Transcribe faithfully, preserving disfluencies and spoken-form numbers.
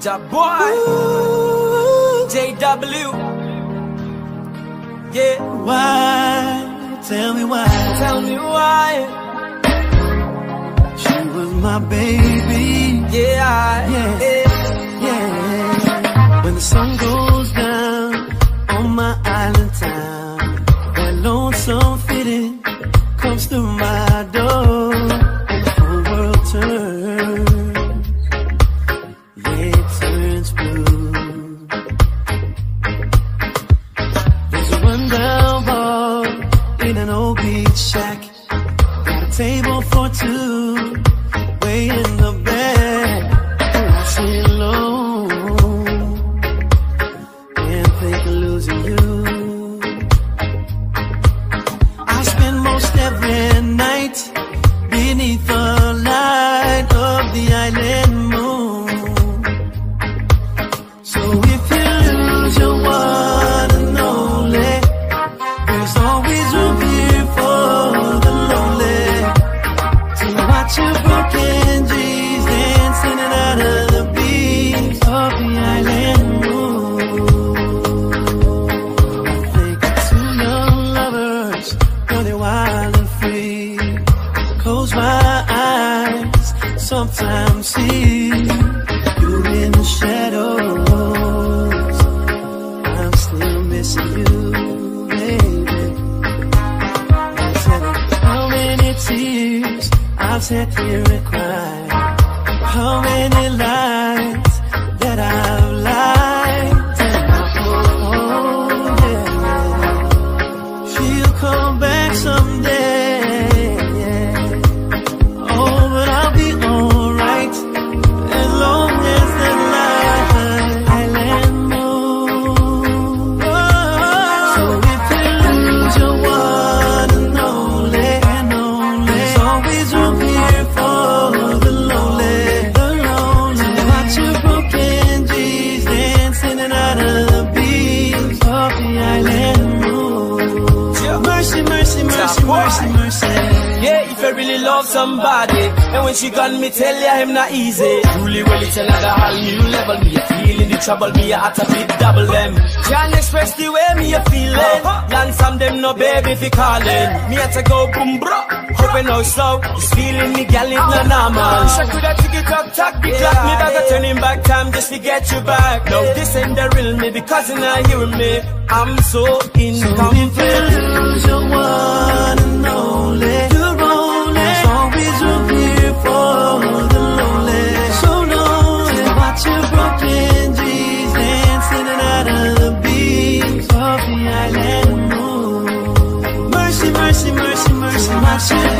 Ja boy, Ooh. J W. Yeah. Why? Tell me why. Tell me why. She was my baby. Yeah. Yeah. Yeah. When the sun goes down on my island town, that lonesome feeling comes through my door, and the whole world turns. Yeah, it turns blue. There's a rundown bar in an old beach shack. Got a table for two, way in the back. I sit alone and think of losing you. I spend most every night beneath the light of the island moon. So if you lose your one and only, there's always room here for the lonely to watch your broken G's dancing out of the beams of the island moon. I think of two young lovers running wild and free. Close my eyes, sometimes see you in the shadows. I'm still missing you, baby. How many tears I've sat here and cried? How many lies that I've lied? And I hope, oh yeah, she'll come back someday. Yeah. Oh, but I'll be alright as long as the light island moon. Oh, so if you lose your one and only, and only, there's always room here for the lonely, the lonely. To watch your broken G's dancing out of the beams of the island moon. Mercy, mercy, mercy, mercy, mercy. Yeah, if I really love somebody, and when she gone, me tell ya him not easy. Truly, really tell her the whole new level. Me a feeling the trouble, me a at a bit double them. Can't express the way me a feeling. Land some them no baby if you calling. Me had to go boom bro, hoping no slow. This feeling me gal it no normal. Wish I coulda tick it up, tack the clock. Me back a turning back time just to get you back. No, this ain't the real me because you're not hearing me. I'm so incomplete. So if you lose your one and only, you're only, there's always room here for the lonely, so lonely. To watch your broken G's dancing out of the beams of the island moon. Mercy, mercy, mercy, mercy, mercy.